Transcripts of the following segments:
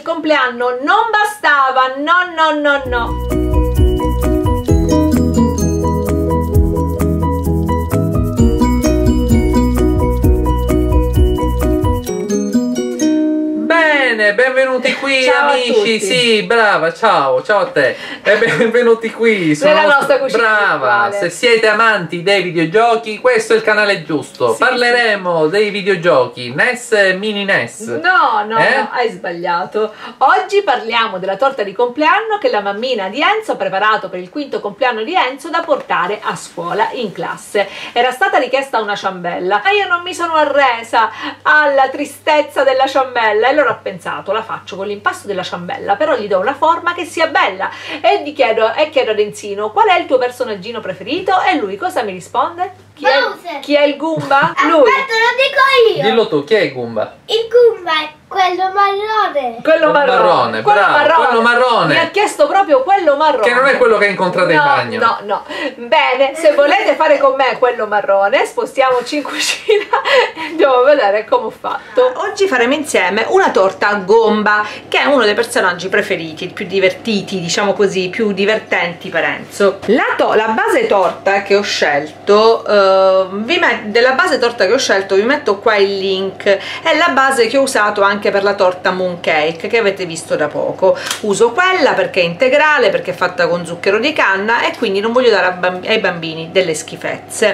il compleanno non bastava, no. Bene, benvenuti qui Ciao amici, sì, brava, ciao a te e benvenuti qui nella nostra cucina brava, virtuale. se siete amanti dei videogiochi questo è il canale giusto, Sì, parleremo dei videogiochi NES e mini NES. No, hai sbagliato. Oggi parliamo della torta di compleanno che la mammina di Enzo ha preparato per il quinto compleanno di Enzo da portare a scuola in classe. Era stata richiesta una ciambella, ma io non mi sono arresa alla tristezza della ciambella e allora ho pensato la faccio con l'impasto della ciambella, però gli do una forma che sia bella e chiedo ad Enzino qual è il tuo personaggino preferito e lui cosa mi risponde? Chi è il Goomba? Lui. Aspetta, lo dico io. Dillo tu, chi è il Goomba? Il Goomba è quello marrone. Quello marrone, bravo, quello marrone. Mi ha chiesto proprio quello marrone. Che non è quello che hai incontrato in bagno. No. Bene, se volete fare con me quello marrone, spostiamoci in cucina e andiamo a vedere come ho fatto. Oggi faremo insieme una torta Goomba, che è uno dei personaggi preferiti, più divertiti, diciamo così, più divertenti per Enzo. La base torta che ho scelto, della base torta che ho scelto vi metto qua il link, è la base che ho usato anche per la torta mooncake che avete visto da poco. Uso quella perché è integrale, perché è fatta con zucchero di canna e quindi non voglio dare ai bambini delle schifezze.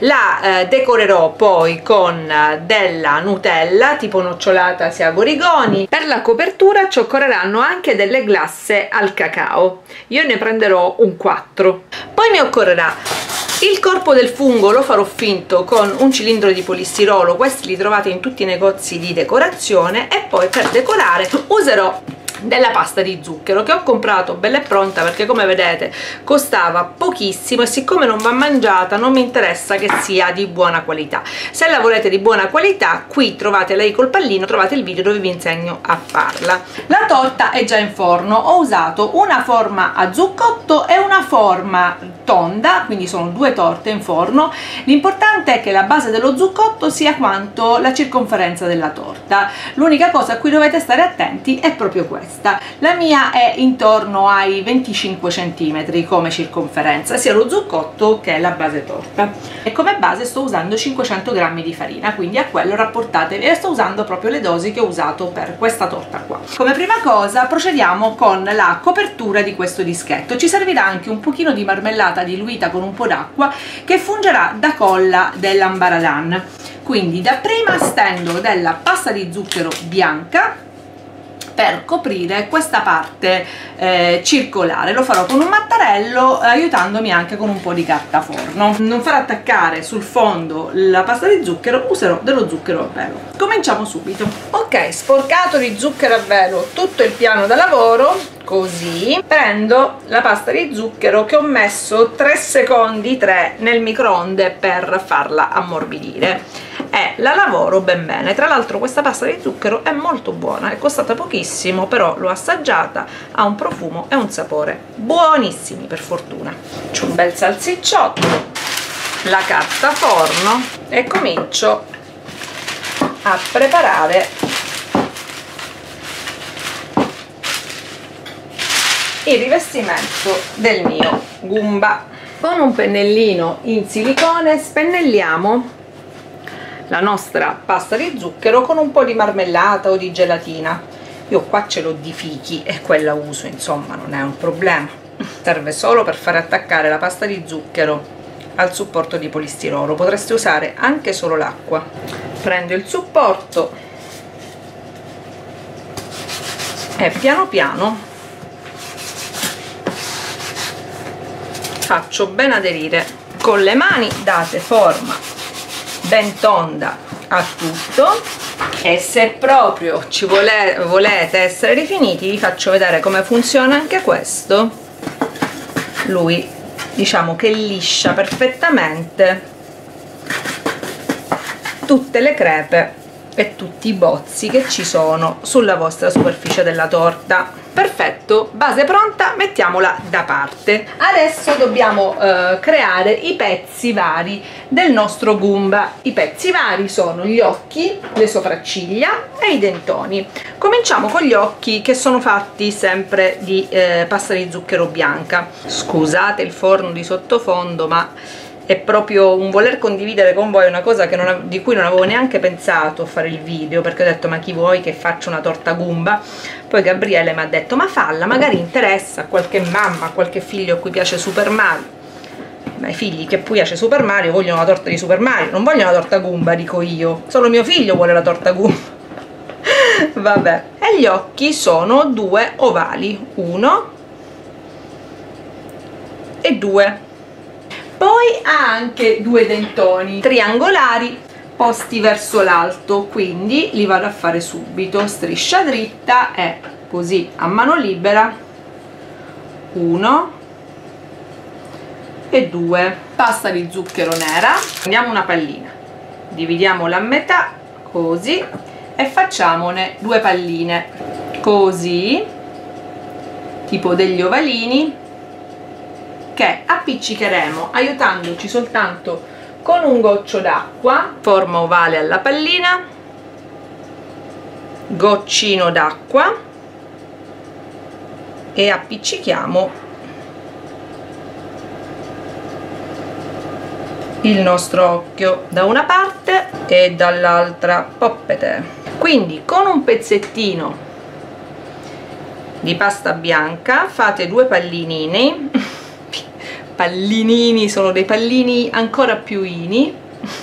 La decorerò poi con della Nutella tipo nocciolata sia Gorigoni. Per la copertura ci occorreranno anche delle glasse al cacao, io ne prenderò un 4. Poi mi occorrerà il corpo del fungo, lo farò finto con un cilindro di polistirolo, questi li trovate in tutti i negozi di decorazione, e poi per decorare userò della pasta di zucchero che ho comprato bella e pronta perché come vedete costava pochissimo e siccome non va mangiata non mi interessa che sia di buona qualità. Se la volete di buona qualità qui trovate lei col pallino, trovate il video dove vi insegno a farla. La torta è già in forno, ho usato una forma a zucchotto e una forma tonda, quindi sono due torte in forno. L'importante è che la base dello zucchotto sia quanto la circonferenza della torta, l'unica cosa a cui dovete stare attenti è proprio questa. La mia è intorno ai 25 cm come circonferenza, sia lo zucchotto che la base torta, e come base sto usando 500 g di farina, quindi a quello rapportatevi, e sto usando proprio le dosi che ho usato per questa torta qua. Come prima cosa procediamo con la copertura di questo dischetto. Ci servirà anche un pochino di marmellata diluita con un po' d'acqua che fungerà da colla dell'ambaradan. Quindi dapprima stendo della pasta di zucchero bianca per coprire questa parte circolare, lo farò con un mattarello aiutandomi anche con un po' di carta forno. Non far attaccare sul fondo la pasta di zucchero, userò dello zucchero a velo. Cominciamo subito. Ok, sporcato di zucchero a velo tutto il piano da lavoro, così prendo la pasta di zucchero che ho messo 3 secondi nel microonde per farla ammorbidire e la lavoro ben bene. Tra l'altro questa pasta di zucchero è molto buona, è costata pochissimo, però l'ho assaggiata, ha un profumo e un sapore buonissimi per fortuna. C'ho un bel salsicciotto, la carta forno e comincio a preparare il rivestimento del mio Goomba. Con un pennellino in silicone spennelliamo la nostra pasta di zucchero con un po' di marmellata o di gelatina. Io qua ce l'ho di fichi e quella uso, insomma non è un problema. Serve solo per fare attaccare la pasta di zucchero al supporto di polistirolo, potreste usare anche solo l'acqua. Prendo il supporto e piano piano faccio ben aderire con le mani, date forma ben tonda a tutto, e se proprio ci volete essere rifiniti vi faccio vedere come funziona anche questo. Lui diciamo che liscia perfettamente tutte le crepe e tutti i bozzi che ci sono sulla vostra superficie della torta. Perfetto, base pronta, mettiamola da parte. Adesso dobbiamo creare i pezzi vari del nostro Goomba. I pezzi vari sono gli occhi, le sopracciglia e i dentoni. Cominciamo con gli occhi, che sono fatti sempre di pasta di zucchero bianca. Scusate il forno di sottofondo, ma è proprio un voler condividere con voi una cosa di cui non avevo neanche pensato a fare il video, perché ho detto: ma chi vuoi che faccia una torta Goomba? Poi Gabriele mi ha detto: ma falla, magari interessa a qualche mamma, a qualche figlio a cui piace Super Mario. Ma i figli che piace Super Mario vogliono la torta di Super Mario, non vogliono la torta Goomba, dico io. Solo mio figlio vuole la torta Goomba. Vabbè. E gli occhi sono due ovali, 1 e 2. Poi ha anche due dentoni triangolari posti verso l'alto, quindi li vado a fare subito. Striscia dritta e così a mano libera, 1 e 2. Pasta di zucchero nera, prendiamo una pallina, dividiamola a metà così e facciamone due palline così, tipo degli ovalini, che appiccicheremo aiutandoci soltanto con un goccio d'acqua, forma ovale alla pallina, goccino d'acqua e appiccichiamo il nostro occhio da una parte e dall'altra, poppete. Quindi con un pezzettino di pasta bianca fate due pallinini. Pallinini, sono dei pallini ancora più ini.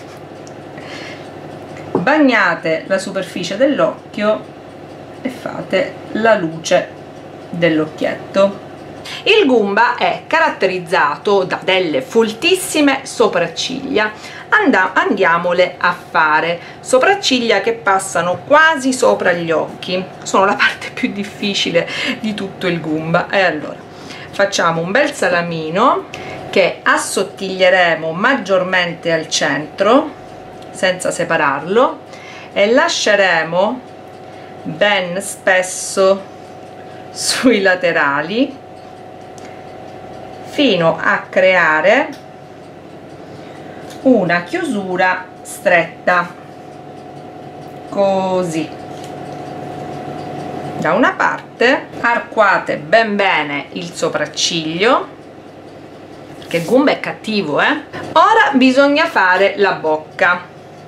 Bagnate la superficie dell'occhio e fate la luce dell'occhietto. Il Goomba è caratterizzato da delle foltissime sopracciglia. Andiamole a fare. Sopracciglia che passano quasi sopra gli occhi, sono la parte più difficile di tutto il Goomba. E allora facciamo un bel salamino che assottiglieremo maggiormente al centro senza separarlo e lasceremo ben spesso sui laterali fino a creare una chiusura stretta così. Da una parte arcuate ben bene il sopracciglio, che Goomba è cattivo, Ora bisogna fare la bocca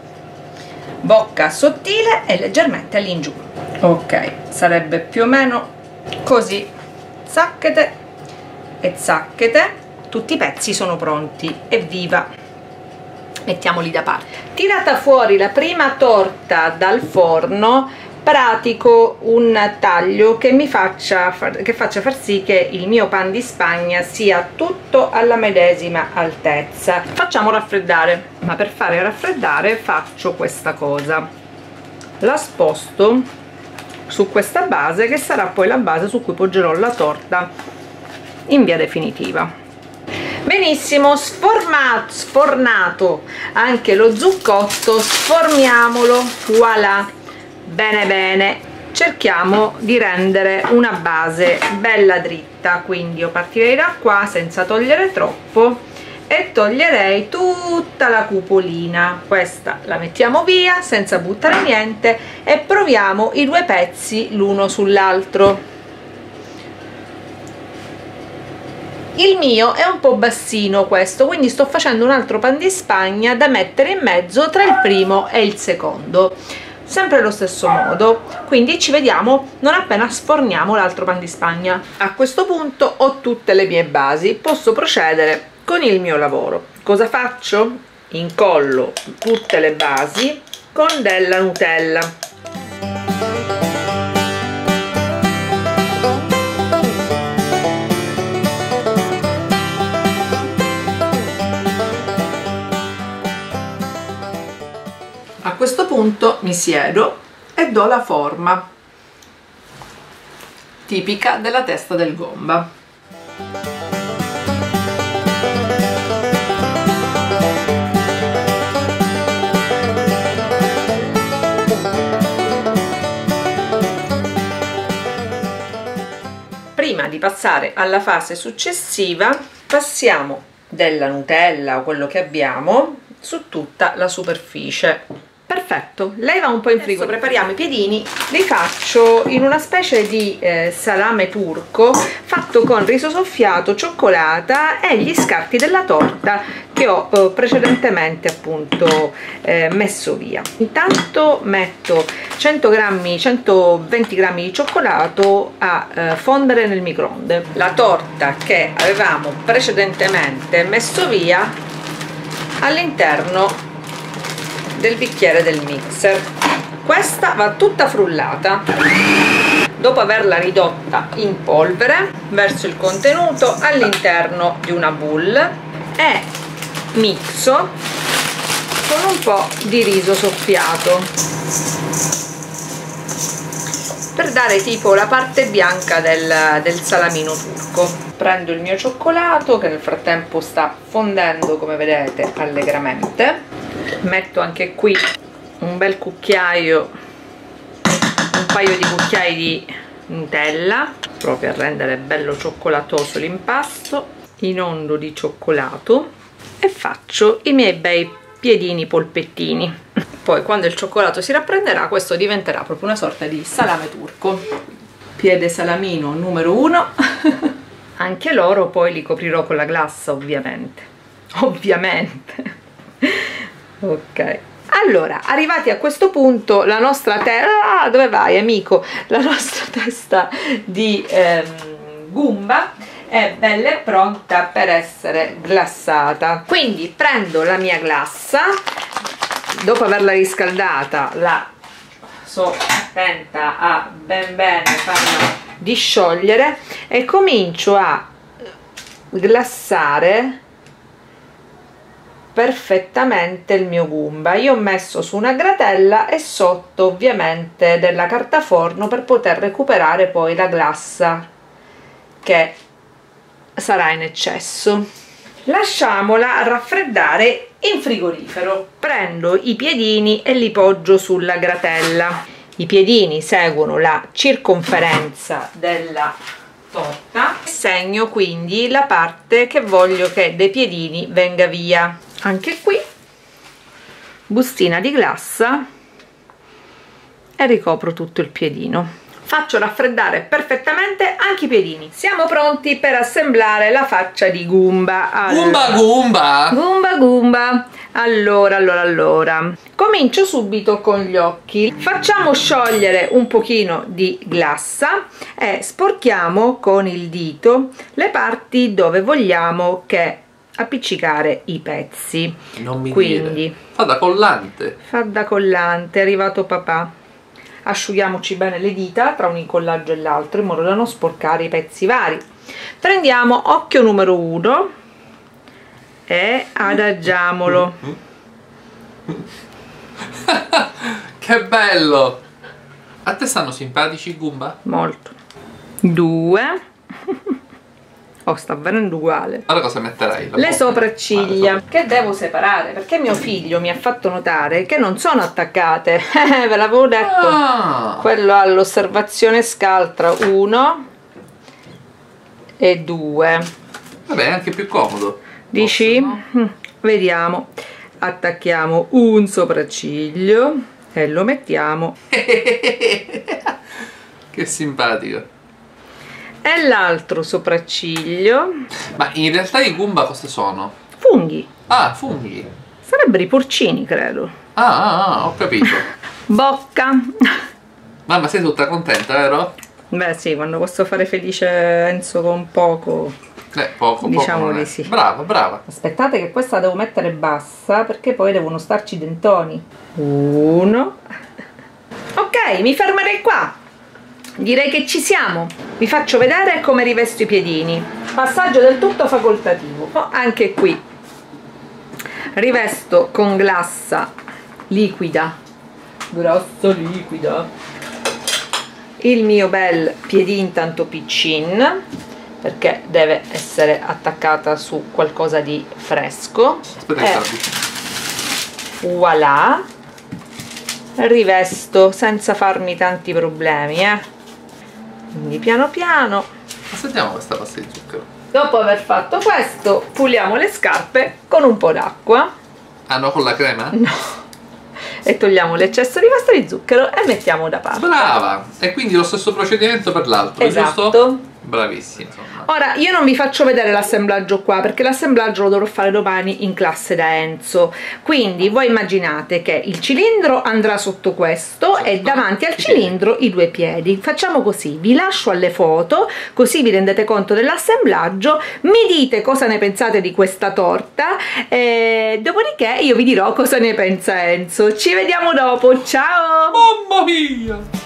sottile e leggermente all'ingiù. Ok, sarebbe più o meno così. Zacchete e zacchete, tutti i pezzi sono pronti. Evviva! Mettiamoli da parte. Tirata fuori la prima torta dal forno, pratico un taglio che faccia far sì che il mio pan di Spagna sia tutto alla medesima altezza. Facciamo raffreddare, ma per fare raffreddare faccio questa cosa: la sposto su questa base, che sarà poi la base su cui poggerò la torta in via definitiva. Benissimo, sfornato anche lo zucchotto, sformiamolo, voilà. Bene bene, cerchiamo di rendere una base bella dritta, quindi io partirei da qua senza togliere troppo e toglierei tutta la cupolina. Questa la mettiamo via senza buttare niente e proviamo i due pezzi l'uno sull'altro. Il mio è un po' bassino questo, quindi sto facendo un altro pan di Spagna da mettere in mezzo tra il primo e il secondo, sempre allo stesso modo. Quindi ci vediamo non appena sforniamo l'altro pan di Spagna. A questo punto ho tutte le mie basi, posso procedere con il mio lavoro. Cosa faccio? Incollo tutte le basi con della Nutella. A questo punto mi siedo e do la forma tipica della testa del Goomba. prima di passare alla fase successiva passiamo della Nutella o quello che abbiamo su tutta la superficie. Perfetto, lei va un po' in frigo. Prepariamo i piedini, li faccio in una specie di salame turco fatto con riso soffiato, cioccolata e gli scarti della torta che ho precedentemente appunto messo via. Intanto metto 120 grammi di cioccolato a fondere nel microonde. La torta che avevamo precedentemente messo via all'interno del bicchiere del mixer. Questa va tutta frullata. Dopo averla ridotta in polvere, verso il contenuto all'interno di una bowl e mixo con un po' di riso soffiato per dare tipo la parte bianca del salamino turco. Prendo il mio cioccolato che nel frattempo sta fondendo, come vedete, allegramente. Metto anche qui un bel cucchiaio, un paio di cucchiai di Nutella, proprio a rendere bello cioccolatoso l'impasto, inondo di cioccolato e faccio i miei bei piedini polpettini. Poi quando il cioccolato si raffredderà questo diventerà proprio una sorta di salame turco. Piede salamino numero 1. Anche loro poi li coprirò con la glassa, ovviamente. Ok, allora, arrivati a questo punto la nostra testa, dove vai amico? La nostra testa di gumba è bella e pronta per essere glassata. Quindi prendo la mia glassa, dopo averla riscaldata la sto attenta a bene farla disciogliere e comincio a glassare perfettamente il mio gumba. Io ho messo su una gratella e sotto ovviamente della carta forno per poter recuperare poi la glassa che sarà in eccesso. Lasciamola raffreddare in frigorifero. Prendo i piedini e li poggio sulla gratella. I piedini seguono la circonferenza della torta. Segno quindi la parte che voglio che dei piedini venga via. Anche qui bustina di glassa e ricopro tutto il piedino. Faccio raffreddare perfettamente anche i piedini. Siamo pronti per assemblare la faccia di Gumba. Gumba. Allora. Comincio subito con gli occhi. Facciamo sciogliere un pochino di glassa e sporchiamo con il dito le parti dove vogliamo che appiccicare i pezzi. Non mi quindi dire. Fa da collante. È arrivato papà. Asciughiamoci bene le dita tra un incollaggio e l'altro in modo da non sporcare i pezzi vari. Prendiamo occhio numero 1 e adagiamolo. Che bello! A te stanno simpatici Gumba? Molto. 2. Oh, sta venendo uguale. Allora cosa metterai? Le sopracciglia che devo separare perché mio figlio mi ha fatto notare che non sono attaccate. Ve l'avevo detto. Quello all'osservazione scaltra 1 e 2. Vabbè, è anche più comodo. Dici? Forse, no? Vediamo. Attacchiamo un sopracciglio e lo mettiamo. Che simpatico. E l'altro sopracciglio. Ma in realtà i Goomba cosa sono? Funghi. Ah, funghi. Sarebbero i porcini, credo. Ho capito. Bocca. Mamma, sei tutta contenta, vero? Beh sì, quando posso fare felice Enzo con poco. Poco. Diciamo di sì. Brava. Aspettate che questa la devo mettere bassa perché poi devono starci i dentoni. 1. Ok, mi fermerei qua. Direi che ci siamo. Vi faccio vedere come rivesto i piedini. Passaggio del tutto facoltativo. Anche qui rivesto con glassa liquida. Il mio bel piedin tanto piccin, perché deve essere attaccata su qualcosa di fresco. Aspetta, voilà. Rivesto senza farmi tanti problemi, quindi piano piano Assaggiamo questa pasta di zucchero. Dopo aver fatto questo, puliamo le scarpe con un po' d'acqua. Ah no, con la crema? No. E togliamo l'eccesso di pasta di zucchero e mettiamo da parte. Brava! E quindi lo stesso procedimento per l'altro, esatto. Giusto? Bravissima, insomma. Ora, io non vi faccio vedere l'assemblaggio qua perché l'assemblaggio lo dovrò fare domani in classe da Enzo. Quindi voi immaginate che il cilindro andrà sotto questo e davanti al cilindro i due piedi. Facciamo così, vi lascio alle foto così vi rendete conto dell'assemblaggio, mi dite cosa ne pensate di questa torta e dopodiché io vi dirò cosa ne pensa Enzo. Ci vediamo dopo, ciao! Mamma mia!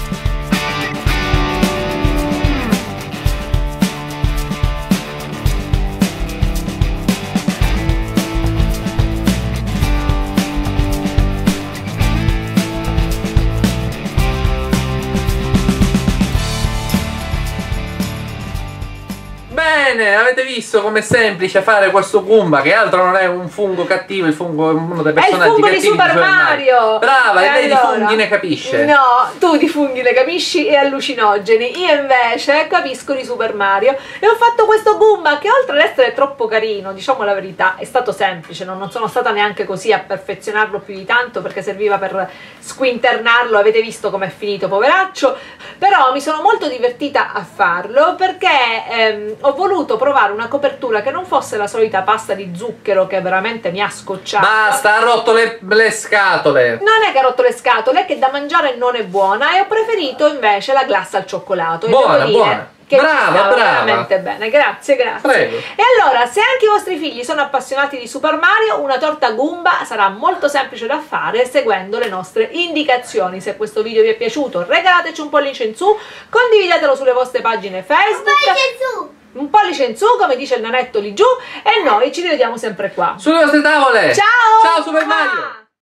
Bene, avete visto com'è semplice fare questo Goomba, che altro non è un fungo cattivo, il fungo è uno dei personaggi cattivi di Super Mario. Brava, e lei allora, di funghi ne capisce. No, tu di funghi ne capisci e allucinogeni, io invece capisco di Super Mario e ho fatto questo Goomba che oltre ad essere troppo carino, diciamo la verità, è stato semplice, non sono stata neanche così a perfezionarlo più di tanto perché serviva per squinternarlo, avete visto com'è finito, poveraccio, però mi sono molto divertita a farlo perché ho voluto provare una copertura che non fosse la solita pasta di zucchero che veramente mi ha scocciato. Basta, ha rotto le scatole. Non è che ha rotto le scatole, è che da mangiare non è buona e ho preferito invece la glassa al cioccolato. Buona, e devo dire buona. che Brava, ci stava brava. veramente bene, grazie, grazie. Prego. E allora, se anche i vostri figli sono appassionati di Super Mario, una torta Goomba sarà molto semplice da fare seguendo le nostre indicazioni. Se questo video vi è piaciuto, regalateci un pollice in su, condividetelo sulle vostre pagine Facebook. Un pollice in su, come dice il nanetto lì giù, e noi ci rivediamo sempre qua. Sulle vostre tavole. Ciao! Ciao Super Mario!